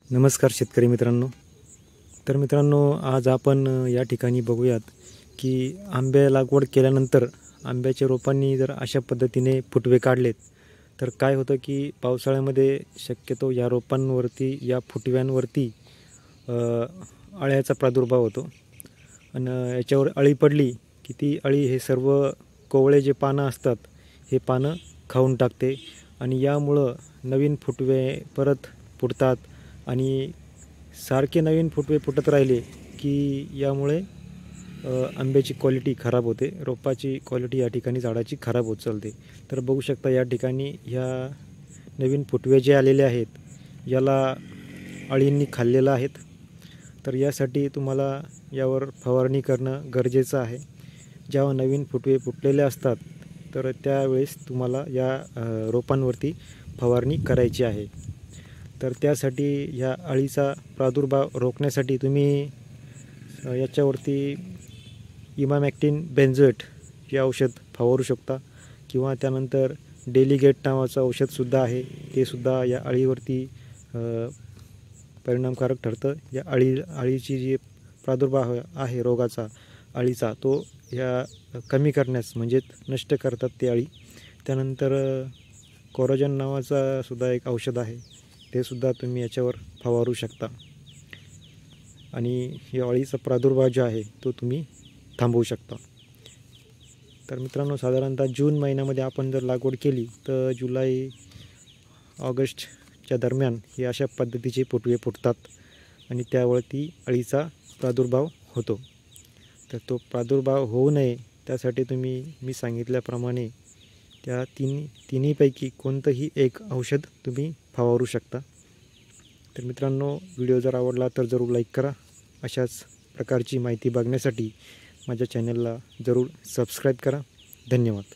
नमस्कार शेतकरी मित्रांनो। तर मित्रांनो, आज आपण या ठिकाणी बघूयात की आंबे लागवड केल्यानंतर आंब्याच्या रोपांनी जर अशा पद्धतीने फुटवे काढलेत तर काय होतं की पावसाळ्यामध्ये शक्यतो या रोपांवरती या फुटव्यांवरती अळ्याचा प्रादुर्भाव होतो आणि याच्यावर अळी पडली की ती अळी हे सर्व कोवळे जे पानं असतात हे पानं खाऊन टाकते आणि यामुळं नवीन फुटवे परत फुटतात आणि सारखे नवीन फुटवे फुटत राहिले की यामुळे आंब्याची क्वालिटी खराब होते, रोपाची क्वालिटी या ठिकाणी झाडाची खराब होत चालते। तर बघू शकता या ठिकाणी ह्या नवीन फुटवे जे आलेले आहेत याला अळींनी खाल्लेलं आहेत। तर यासाठी तुम्हाला यावर फवारणी करणं गरजेचं आहे। जेव्हा नवीन फुटवे फुटलेले असतात तर त्यावेळेस तुम्हाला या रोपांवरती फवारणी करायची आहे। तर त्यासाठी ह्या अळीचा प्रादुर्भाव रोखण्यासाठी तुम्ही याच्यावरती इमामॅक्टिन बेंझोएट हे औषध फवारू शकता किंवा त्यानंतर डेलिगेट नावाचं औषधसुद्धा आहे, ते सुद्धा या अळीवरती परिणामकारक ठरतं। या अळीची जी प्रादुर्भाव आहे रोगाचा अळीचा तो या कमी करण्यास म्हणजे नष्ट करतात ते अळी। त्यानंतर कोरोजन नावाचा सुद्धा एक औषध आहे, ते सुद्धा तुम्ही याच्यावर फवारू शकता आणि या अळीचा प्रादुर्भाव जो आहे तो तुम्ही थांबवू शकता। तर मित्रांनो, साधारणतः जून महिन्यामध्ये आपण जर लागवड केली तर जुलै ऑगस्टच्या दरम्यान हे अशा पद्धतीचे फुटवे फुटतात आणि त्यावरती अळीचा प्रादुर्भाव होतो। तर तो प्रादुर्भाव होऊ नये त्यासाठी तुम्ही मी सांगितल्याप्रमाणे त्या तिन्हीपैकी कोणतंही एक औषध तुम्ही फवारू शकता। तर मित्रांनो, व्हिडिओ जर आवडला तर जरूर लाईक करा। अशाच प्रकारची माहिती बघण्यासाठी माझ्या चॅनलला जरूर सबस्क्राईब करा। धन्यवाद।